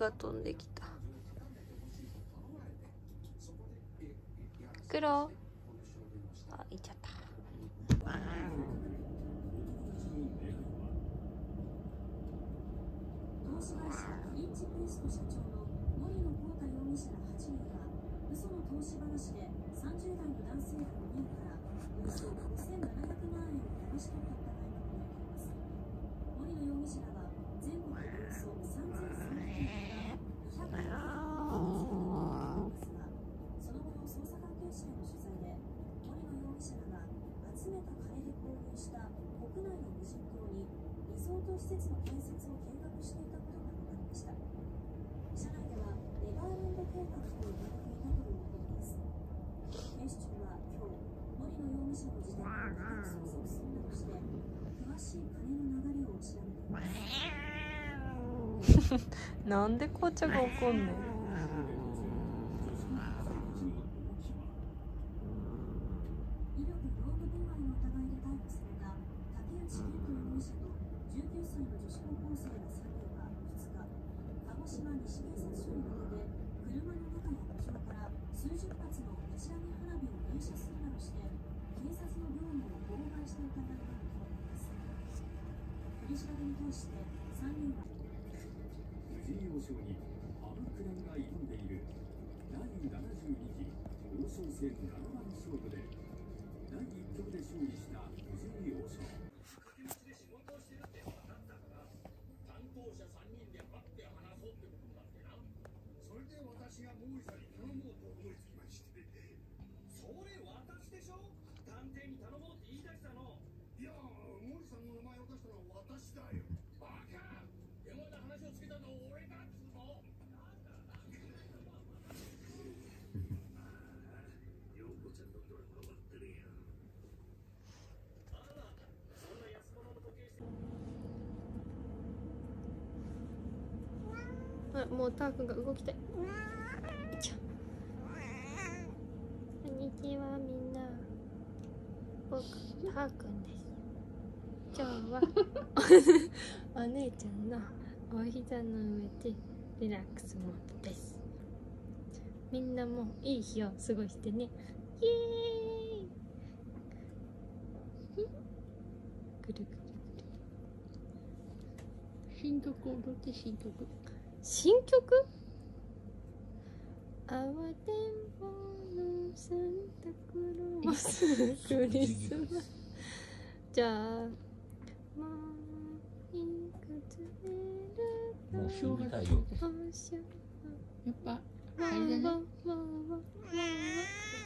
が飛んできた。黒。あ、いっちゃった。 投資会社フリンチプレスト社長の森野広太容疑者ら8人が嘘の投資話で30代の男性ら5人からおよそ5700万円を騙し取った疑いが持たれています。森野容疑者らは全国およそ3300人から200人ですが、その後の捜査関係者への取材で森野容疑者らが集めた金で購入した国内の無人島にリゾート施設の建設を計画していたことが分かりました。社内ではネバーランド計画と呼ばれていたということです。警視庁は今日、森野容疑者の自宅を家宅捜索するなどして詳しい金の流れを調べています。 なんで紅茶が怒んねん。 威力業務妨害の疑いで逮捕された竹内健人容疑者と19歳の女子高校生ら3人は2日、鹿児島西警察署に向けて車の中や路上から数十発の打ち上げ花火を連射するなどして警察の業務を妨害した疑いが持たれています。取り調べに対して3人は藤井王将に羽生九段が挑んでいる第72期王将戦七番勝負で第1局で勝利した藤井王将。掛け持ちで仕事をしてるって分かったから担当者3人で会って話そうってことになってな。それで私が毛利さんに頼もうと思いつきまして。それ私でしょ。探偵に頼もうって言い出したの。いや毛利さんの名前を出したのは私だよ。バカ。電話で話をつけたのは俺だっつうの。陽子ちゃんのドラマ待ってるよ。あら、そんな安物の時計してあ、もうターくんが動きたい。よいしょ。こんにちは、みんな。僕、ターくんです。今日はお姉ちゃんのお膝の上でリラックスモードです。みんなもいい日を過ごしてね。イエーイ。ぐるぐるぐる。 新曲踊って新曲。 新曲？泡でんぼのサンタクロースクリスマス。じゃあもういくつ寝るもう正月おしゃやっぱあれだね。